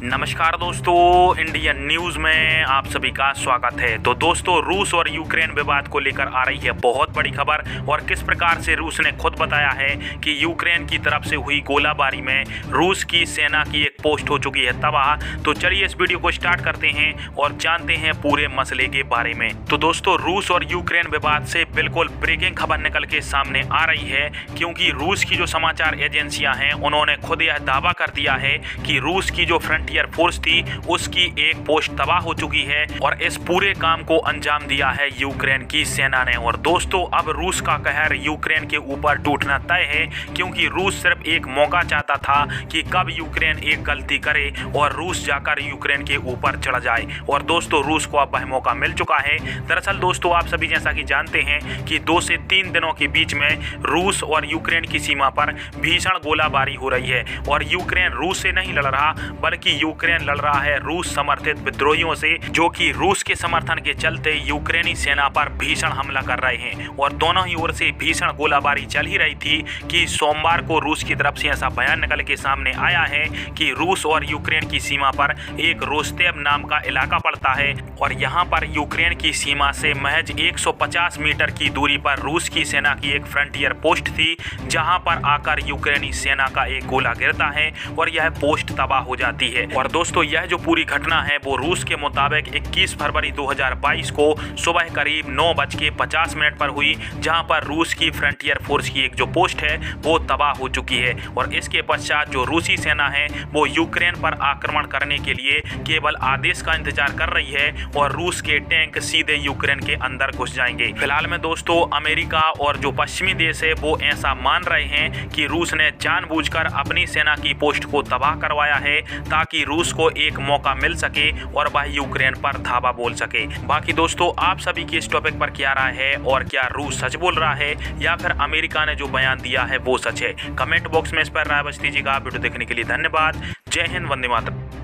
नमस्कार दोस्तों, Indian news में आप सभी का स्वागत है। तो दोस्तों, रूस और यूक्रेन विवाद को लेकर आ रही है बहुत बड़ी खबर और किस प्रकार से रूस ने खुद बताया है कि यूक्रेन की तरफ से हुई गोलाबारी में रूस की सेना की एक पोस्ट हो चुकी है तबाह। तो चलिए इस वीडियो को स्टार्ट करते हैं और जानते हैं पूरे मसले के बारे में। तो दोस्तों, रूस और यूक्रेन विवाद से बिल्कुल ब्रेकिंग खबर निकल के सामने आ रही है, क्योंकि रूस की जो समाचार एजेंसियां हैं उन्होंने खुद यह दावा कर दिया है कि रूस की जो फ्रंटियर फोर्स थी उसकी एक पोस्ट तबाह हो चुकी है और इस पूरे काम को अंजाम दिया है यूक्रेन की सेना ने। और दोस्तों, अब रूस का कहर यूक्रेन के ऊपर टूटना तय है, क्योंकि रूस सिर्फ एक मौका चाहता था कि कब यूक्रेन एक गलती करे और रूस जाकर यूक्रेन के ऊपर चढ़ जाए। और दोस्तों, रूस को अब वह मौका मिल चुका है। दरअसल दोस्तों, आप सभी जैसा कि जानते हैं कि 2 से 3 दिनों के बीच में रूस और यूक्रेन की सीमा पर भीषण गोलाबारी हो रही है और यूक्रेन रूस से नहीं लड़ रहा, बल्कि यूक्रेन लड़ रहा है रूस समर्थित विद्रोहियों से, जो कि रूस के समर्थन के चलते यूक्रेनी सेना पर भीषण हमला कर रहे हैं। और दोनों ही ओर से भीषण गोलाबारी चल ही रही थी कि सोमवार को रूस की तरफ से ऐसा बयान निकल के सामने आया है कि रूस और यूक्रेन की सीमा पर एक रोस्तेव नाम का इलाका पड़ता है और यहाँ पर यूक्रेन की सीमा से महज 150 मीटर की दूरी पर रूस की सेना की एक फ्रंटियर पोस्ट थी, जहाँ पर आकर यूक्रेनी सेना का एक गोला गिरता है और यह पोस्ट तबाह हो जाती है। और दोस्तों, यह जो पूरी घटना है वो रूस के मुताबिक 21 फरवरी 2022 को सुबह करीब 9:50 पर हुई, जहां पर रूस की फ्रंटियर फोर्स की एक जो पोस्ट है वो तबाह हो चुकी है। और इसके पश्चात जो रूसी सेना है वो यूक्रेन पर आक्रमण करने के लिए केवल आदेश का इंतजार कर रही है और रूस के टैंक सीधे यूक्रेन के अंदर घुस जाएंगे। फिलहाल में दोस्तों, अमेरिका और जो पश्चिमी देश है वो ऐसा मान रहे हैं कि रूस ने जानबूझकर अपनी सेना की पोस्ट को तबाह करवाया है ताकि रूस को एक मौका मिल सके और वह यूक्रेन पर धावा बोल सके। बाकी दोस्तों, आप सभी की इस टॉपिक पर क्या राय है और क्या रूस सच बोल रहा है या फिर अमेरिका ने जो बयान दिया है वो सच है? कमेंट बॉक्स में इस पर राय बच दीजिएगा। वीडियो देखने के लिए धन्यवाद। जय हिंद, वंदे मातरम।